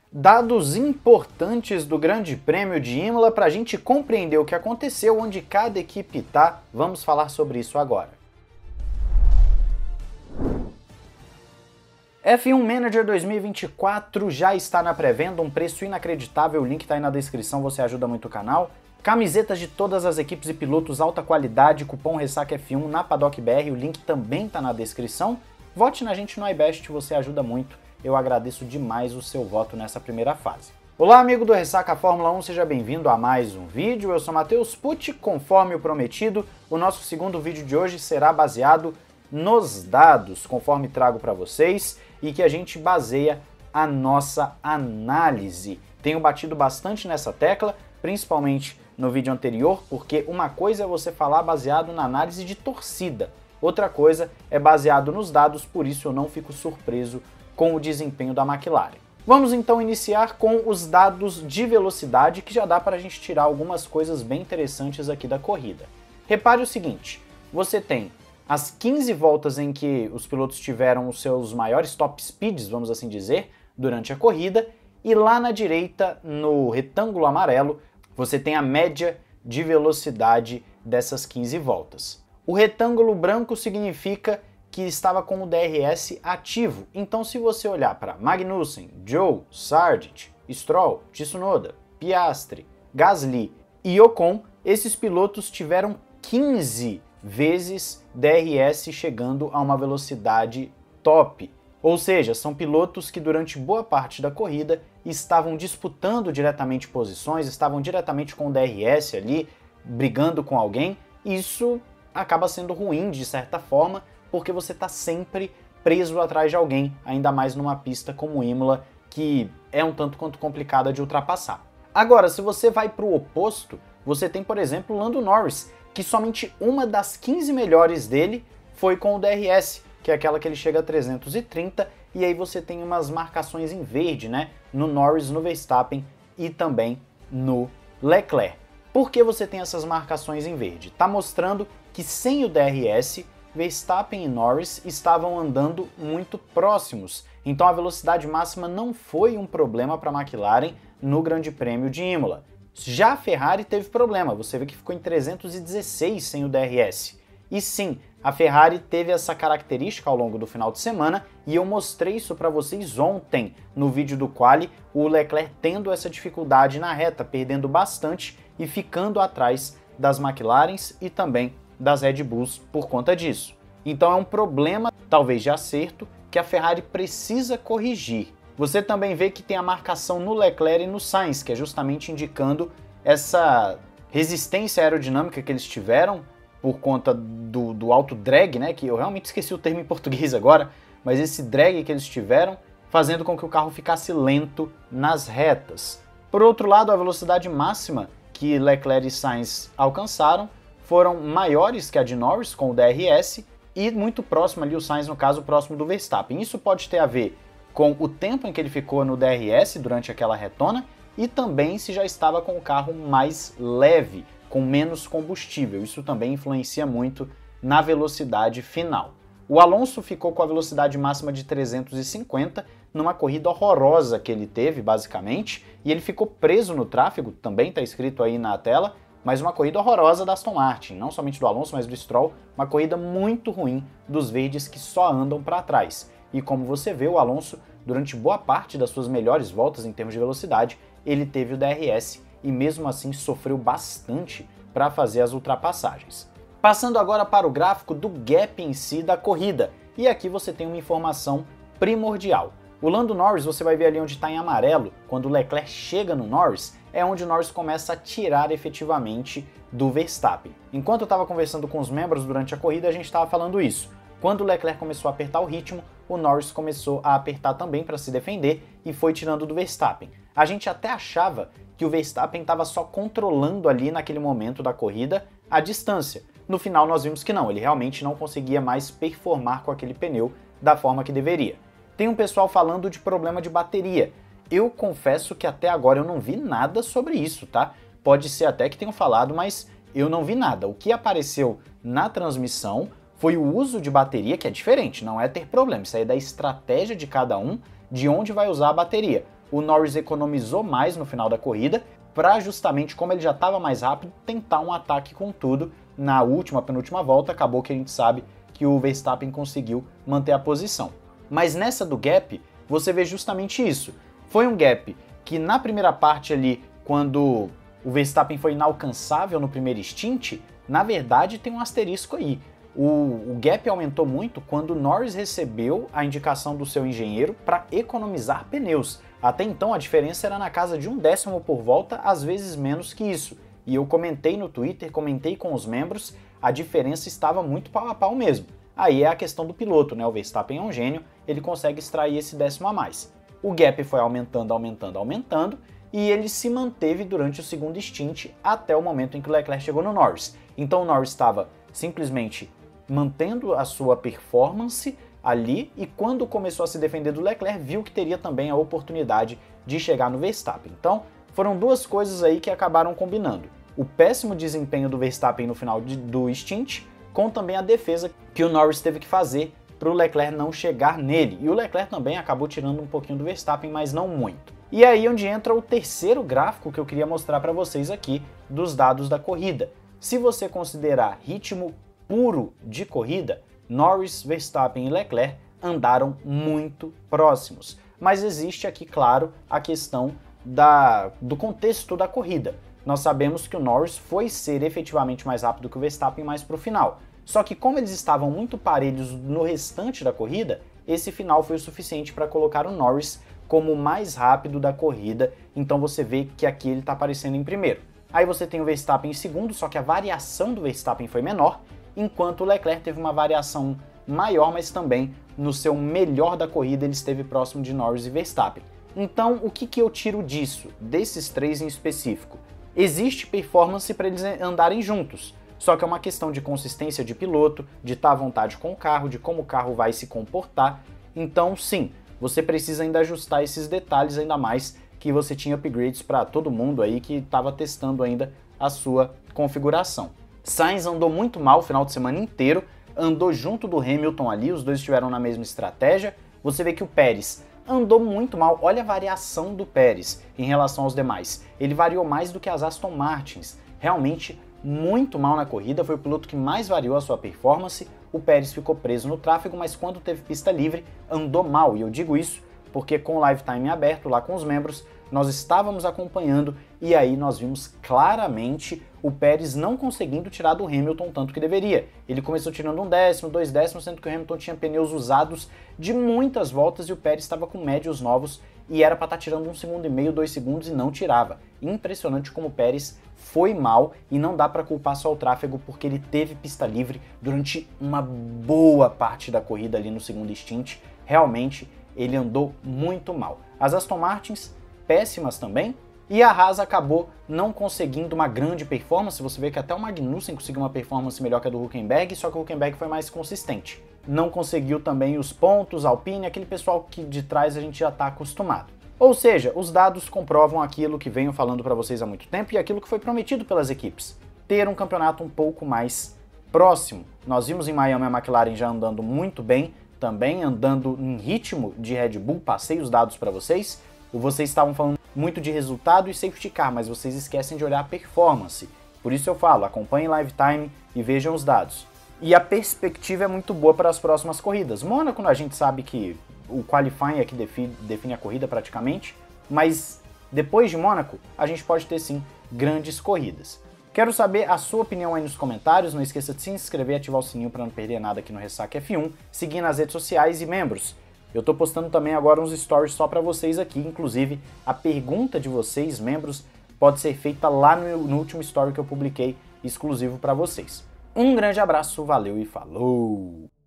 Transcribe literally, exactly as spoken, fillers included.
Dados importantes do Grande Prêmio de Imola para a gente compreender o que aconteceu, onde cada equipe está. Vamos falar sobre isso agora. F um Manager dois mil e vinte e quatro já está na pré-venda, um preço inacreditável, o link está aí na descrição, você ajuda muito o canal. Camisetas de todas as equipes e pilotos, alta qualidade, cupom Ressaca F um na Paddock B R, o link também está na descrição. Vote na gente no iBest, você ajuda muito. Eu agradeço demais o seu voto nessa primeira fase. Olá, amigo do Ressaca Fórmula um, seja bem-vindo a mais um vídeo. Eu sou Matheus Pucci, conforme o prometido, o nosso segundo vídeo de hoje será baseado nos dados, conforme trago para vocês, e que a gente baseia a nossa análise. Tenho batido bastante nessa tecla, principalmente no vídeo anterior, porque uma coisa é você falar baseado na análise de torcida, outra coisa é baseado nos dados, por isso eu não fico surpreso com o desempenho da McLaren. Vamos então iniciar com os dados de velocidade, que já dá para a gente tirar algumas coisas bem interessantes aqui da corrida. Repare o seguinte, você tem as quinze voltas em que os pilotos tiveram os seus maiores top speeds, vamos assim dizer, durante a corrida, e lá na direita, no retângulo amarelo, você tem a média de velocidade dessas quinze voltas. O retângulo branco significa que estava com o D R S ativo. Então, se você olhar para Magnussen, Zhou, Sargent, Stroll, Tsunoda, Piastri, Gasly e Ocon, esses pilotos tiveram quinze vezes D R S chegando a uma velocidade top. Ou seja, são pilotos que durante boa parte da corrida estavam disputando diretamente posições, estavam diretamente com o D R S ali, brigando com alguém. Isso acaba sendo ruim de certa forma, porque você está sempre preso atrás de alguém, ainda mais numa pista como Imola, que é um tanto quanto complicada de ultrapassar. Agora, se você vai para o oposto, você tem, por exemplo, o Lando Norris, que somente uma das quinze melhores dele foi com o D R S, que é aquela que ele chega a trezentos e trinta, e aí você tem umas marcações em verde, né, no Norris, no Verstappen e também no Leclerc. Por que você tem essas marcações em verde? Está mostrando que sem o D R S, Verstappen e Norris estavam andando muito próximos, então a velocidade máxima não foi um problema para a McLaren no Grande Prêmio de Imola. Já a Ferrari teve problema, você vê que ficou em trezentos e dezesseis sem o D R S. E sim, a Ferrari teve essa característica ao longo do final de semana e eu mostrei isso para vocês ontem no vídeo do quali, o Leclerc tendo essa dificuldade na reta, perdendo bastante e ficando atrás das McLarens e também das Red Bulls por conta disso. Então é um problema, talvez de acerto, que a Ferrari precisa corrigir. Você também vê que tem a marcação no Leclerc e no Sainz, que é justamente indicando essa resistência aerodinâmica que eles tiveram por conta do, do alto drag, né? Que eu realmente esqueci o termo em português agora, mas esse drag que eles tiveram, fazendo com que o carro ficasse lento nas retas. Por outro lado, a velocidade máxima que Leclerc e Sainz alcançaram foram maiores que a de Norris com o D R S e muito próximo ali, o Sainz no caso, próximo do Verstappen. Isso pode ter a ver com o tempo em que ele ficou no D R S durante aquela retona e também se já estava com o carro mais leve, com menos combustível. Isso também influencia muito na velocidade final. O Alonso ficou com a velocidade máxima de trezentos e cinquenta numa corrida horrorosa que ele teve, basicamente, e ele ficou preso no tráfego, também está escrito aí na tela, mas uma corrida horrorosa da Aston Martin, não somente do Alonso, mas do Stroll, uma corrida muito ruim dos verdes que só andam para trás. E como você vê, o Alonso, durante boa parte das suas melhores voltas em termos de velocidade, ele teve o D R S e mesmo assim sofreu bastante para fazer as ultrapassagens. Passando agora para o gráfico do gap em si da corrida, e aqui você tem uma informação primordial. O Lando Norris, você vai ver ali onde está em amarelo, quando o Leclerc chega no Norris, é onde o Norris começa a tirar efetivamente do Verstappen. Enquanto eu estava conversando com os membros durante a corrida, a gente estava falando isso. Quando o Leclerc começou a apertar o ritmo, o Norris começou a apertar também para se defender e foi tirando do Verstappen. A gente até achava que o Verstappen estava só controlando ali naquele momento da corrida a distância. No final nós vimos que não, ele realmente não conseguia mais performar com aquele pneu da forma que deveria. Tem um pessoal falando de problema de bateria. Eu confesso que até agora eu não vi nada sobre isso, tá? Pode ser até que tenham falado, mas eu não vi nada. O que apareceu na transmissão foi o uso de bateria, que é diferente, não é ter problema. Isso aí é da estratégia de cada um, de onde vai usar a bateria. o Norris economizou mais no final da corrida, para justamente, como ele já estava mais rápido, tentar um ataque com tudo. Na última, penúltima volta, acabou que a gente sabe que o Verstappen conseguiu manter a posição. Mas nessa do gap, você vê justamente isso. Foi um gap que na primeira parte ali, quando o Verstappen foi inalcançável no primeiro stint, na verdade tem um asterisco aí. O, o gap aumentou muito quando o Norris recebeu a indicação do seu engenheiro para economizar pneus. Até então a diferença era na casa de um décimo por volta, às vezes menos que isso. E eu comentei no Twitter, comentei com os membros, a diferença estava muito pau a pau mesmo. Aí é a questão do piloto, né? O Verstappen é um gênio, ele consegue extrair esse décimo a mais. O gap foi aumentando, aumentando, aumentando, e ele se manteve durante o segundo stint até o momento em que o Leclerc chegou no Norris. Então o Norris estava simplesmente mantendo a sua performance ali, e quando começou a se defender do Leclerc, viu que teria também a oportunidade de chegar no Verstappen. Então foram duas coisas aí que acabaram combinando. O péssimo desempenho do Verstappen no final de, do stint, com também a defesa que o Norris teve que fazer para o Leclerc não chegar nele. E o Leclerc também acabou tirando um pouquinho do Verstappen, mas não muito. E aí onde entra o terceiro gráfico que eu queria mostrar para vocês aqui dos dados da corrida. Se você considerar ritmo puro de corrida, Norris, Verstappen e Leclerc andaram muito próximos. Mas existe aqui, claro, a questão da, do contexto da corrida. Nós sabemos que o Norris foi ser efetivamente mais rápido que o Verstappen mais para o final. Só que como eles estavam muito parelhos no restante da corrida, esse final foi o suficiente para colocar o Norris como o mais rápido da corrida. Então você vê que aqui ele está aparecendo em primeiro. Aí você tem o Verstappen em segundo, só que a variação do Verstappen foi menor, enquanto o Leclerc teve uma variação maior, mas também no seu melhor da corrida ele esteve próximo de Norris e Verstappen. Então o que, que eu tiro disso, desses três em específico? Existe performance para eles andarem juntos, só que é uma questão de consistência de piloto, de estar à vontade com o carro, de como o carro vai se comportar. Então sim, você precisa ainda ajustar esses detalhes, ainda mais que você tinha upgrades para todo mundo aí que estava testando ainda a sua configuração. Sainz andou muito mal o final de semana inteiro, andou junto do Hamilton ali, os dois estiveram na mesma estratégia. Você vê que o Pérez andou muito mal, olha a variação do Pérez em relação aos demais. Ele variou mais do que as Aston Martins, realmente muito mal na corrida, foi o piloto que mais variou a sua performance. O Pérez ficou preso no tráfego, mas quando teve pista livre, andou mal, e eu digo isso porque com o live time aberto lá com os membros, nós estávamos acompanhando e aí nós vimos claramente o Pérez não conseguindo tirar do Hamilton tanto que deveria. Ele começou tirando um décimo, dois décimos, sendo que o Hamilton tinha pneus usados de muitas voltas e o Pérez estava com médios novos e era para estar tirando um segundo e meio, dois segundos e não tirava. Impressionante como o Pérez foi mal e não dá para culpar só o tráfego porque ele teve pista livre durante uma boa parte da corrida ali no segundo stint. Realmente ele andou muito mal. As Aston Martins péssimas também, e a Haas acabou não conseguindo uma grande performance. Você vê que até o Magnussen conseguiu uma performance melhor que a do Hülkenberg, só que o Hülkenberg foi mais consistente. Não conseguiu também os pontos, Alpine, aquele pessoal que de trás a gente já está acostumado. Ou seja, os dados comprovam aquilo que venho falando para vocês há muito tempo e aquilo que foi prometido pelas equipes, ter um campeonato um pouco mais próximo. Nós vimos em Miami a McLaren já andando muito bem, também andando em ritmo de Red Bull, passei os dados para vocês. Vocês estavam falando muito de resultado e safety car, mas vocês esquecem de olhar a performance. Por isso eu falo, acompanhem live time e vejam os dados. E a perspectiva é muito boa para as próximas corridas. Mônaco, a gente sabe que o qualifying é que define, define a corrida praticamente, mas depois de Mônaco, a gente pode ter sim grandes corridas. Quero saber a sua opinião aí nos comentários, não esqueça de se inscrever e ativar o sininho para não perder nada aqui no Ressaca F um, seguir nas redes sociais e membros. Eu tô postando também agora uns stories só para vocês aqui, inclusive a pergunta de vocês, membros, pode ser feita lá no, no último story que eu publiquei exclusivo para vocês. Um grande abraço, valeu e falou!